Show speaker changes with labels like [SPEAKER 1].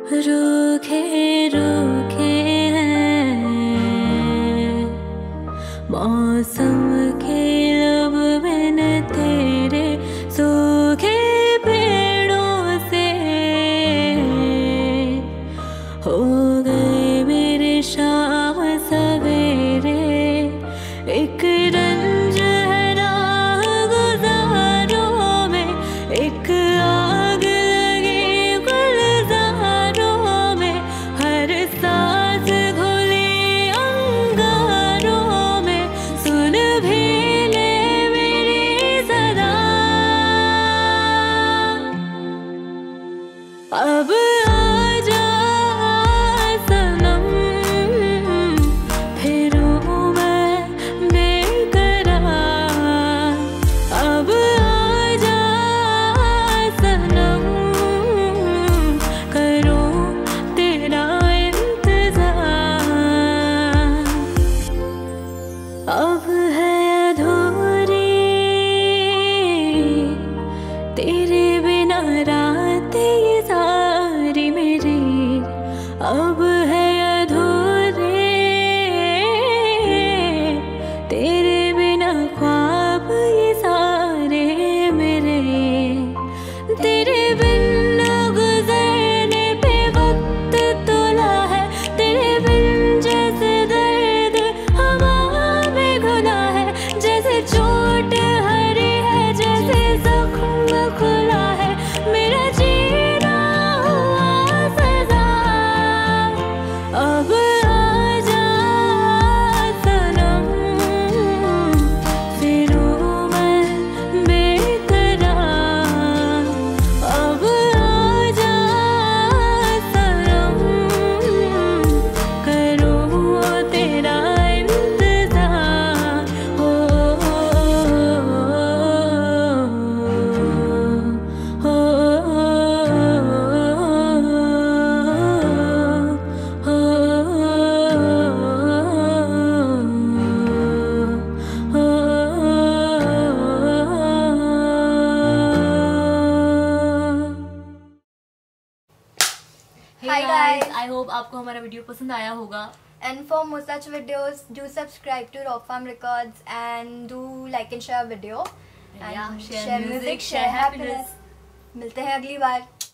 [SPEAKER 1] रूखे रूखे हैं मौसम के लब मैंने तेरे सूखे पेड़ों से हो गए मेरे शाम सवेरे। एक रंज है राह गुजारों में, एक आग लगी गुलजारों में, हर सांस घुली अंगारों में, सुन भी ले मेरी सदा। अब आजा सनम फिरूं मैं बेकरार। अब आजा सनम करूं तेरा इंतजार। अब है अधूरी तेरे बिना रात ये सारी मेरी। अब है अधूरे तेरे बिना ख्वाब ये सारे मेरे। तेरे बिन गुजरने पे वक्त तोला है, तेरे बिन जैसे दर्द हवा में घुला है, जैसे चोट हरी है, जैसे जख्म खुला है, मेरा जीना हुआ सजा। अब आजा सनम फिरूं मैं बेकरार। अब आजा सनम करूं तेरा इंतजार। हो
[SPEAKER 2] Hi guys,
[SPEAKER 3] I hope आपको हमारा वीडियो पसंद आया होगा।
[SPEAKER 2] and for more such videos, do subscribe to Rock Farm Records and do like and share video.
[SPEAKER 3] Yeah,
[SPEAKER 2] And
[SPEAKER 3] share music,
[SPEAKER 2] share
[SPEAKER 3] share happiness.
[SPEAKER 2] happiness. मिलते हैं अगली बार।